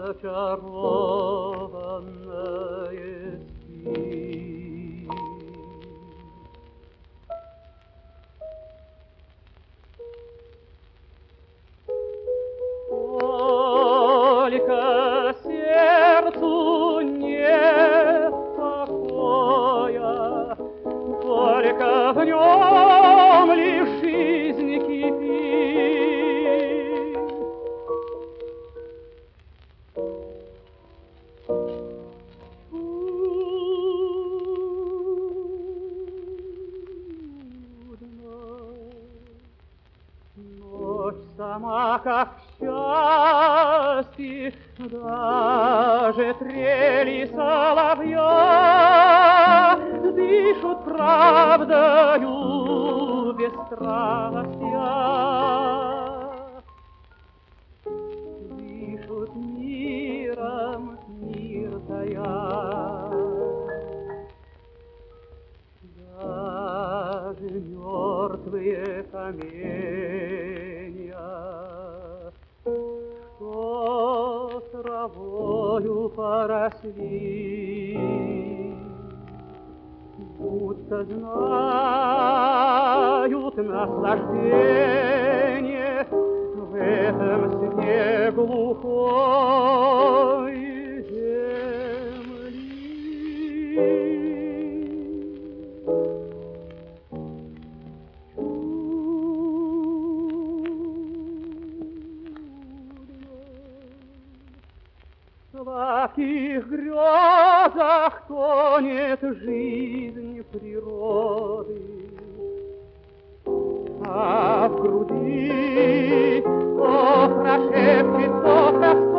зачарованное спит. Только сердцу нет покоя, только в нем лишь жизнь кипит. Ночь сама как счастье, даже трели соловья дышат правдою бесстрастия, дышат миром, мир тая. Даже мертвые каменья, что травою поросли, будто знают наслаждение в этом сне глухой земли. В сладких грезах тонет жизнь природы, а в груди то прошепчет, то